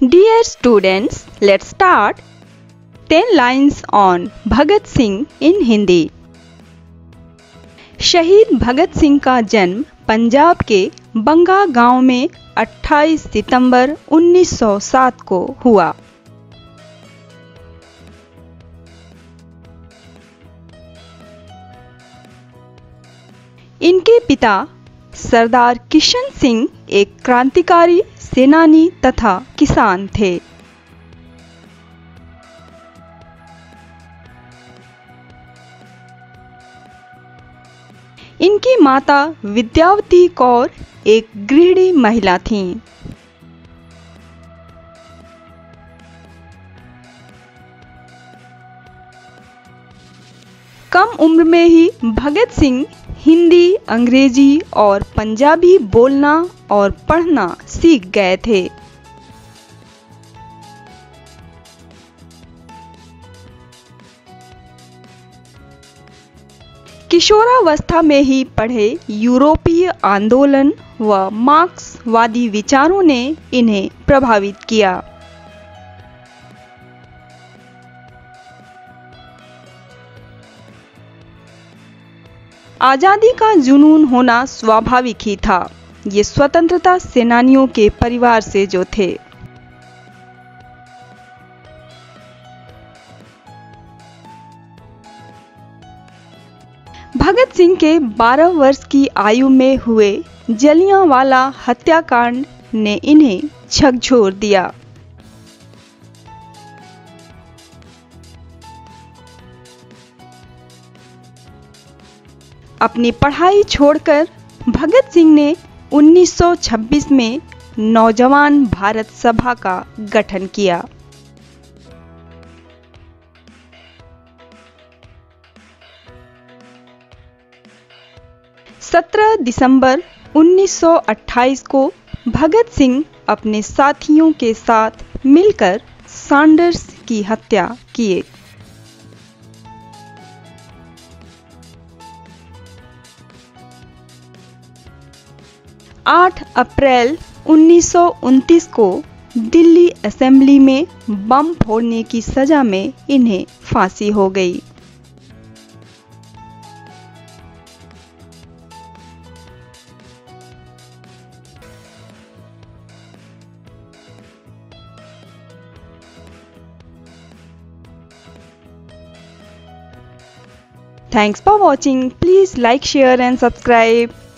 Dear students, let's start 10 lines on Bhagat Singh in Hindi. शहीद भगत सिंह का जन्म पंजाब के बंगा गांव में 28 सितंबर 1907 को हुआ। इनके पिता सरदार किशन सिंह एक क्रांतिकारी सेनानी तथा किसान थे। इनकी माता विद्यावती कौर एक गृहिणी महिला थीं। कम उम्र में ही भगत सिंह हिंदी, अंग्रेजी और पंजाबी बोलना और पढ़ना सीख गए थे। किशोरावस्था में ही पढ़े यूरोपीय आंदोलन व मार्क्सवादी विचारों ने इन्हें प्रभावित किया। आजादी का जुनून होना स्वाभाविक ही था। ये स्वतंत्रता सेनानियों के परिवार से जो थे। भगत सिंह के 12 वर्ष की आयु में हुए जलियांवाला हत्याकांड ने इन्हें झकझोर दिया। अपनी पढ़ाई छोड़कर भगत सिंह ने 1926 में नौजवान भारत सभा का गठन किया। (17 दिसंबर 1928 को भगत सिंह अपने साथियों के साथ मिलकर सैंडर्स की हत्या किए। 8 अप्रैल 1929 को दिल्ली असेंबली में बम फोड़ने की सजा में इन्हें फांसी हो गई। Thanks for watching. Please like, share and subscribe.